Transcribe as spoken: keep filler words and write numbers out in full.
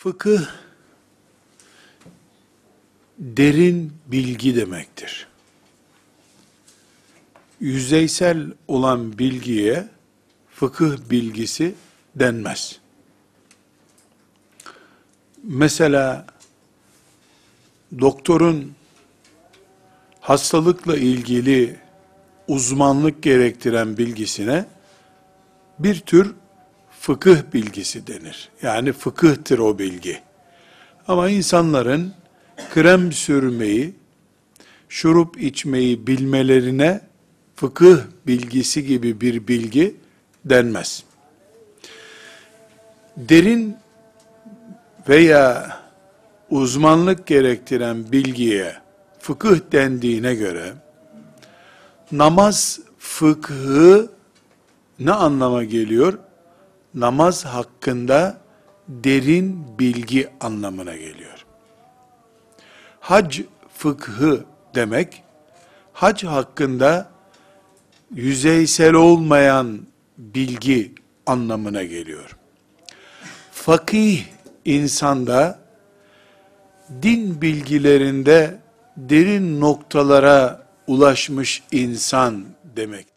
Fıkıh, derin bilgi demektir. Yüzeysel olan bilgiye fıkıh bilgisi denmez. Mesela doktorun hastalıkla ilgili uzmanlık gerektiren bilgisine bir tür fıkıh bilgisi denir. Yani fıkıhtır o bilgi. Ama insanların krem sürmeyi, şurup içmeyi bilmelerine fıkıh bilgisi gibi bir bilgi denmez. Derin veya uzmanlık gerektiren bilgiye fıkıh dendiğine göre, namaz fıkhı ne anlama geliyor? Namaz hakkında derin bilgi anlamına geliyor. Hac fıkhı demek, hac hakkında yüzeysel olmayan bilgi anlamına geliyor. Fakih insanda din bilgilerinde derin noktalara ulaşmış insan demek.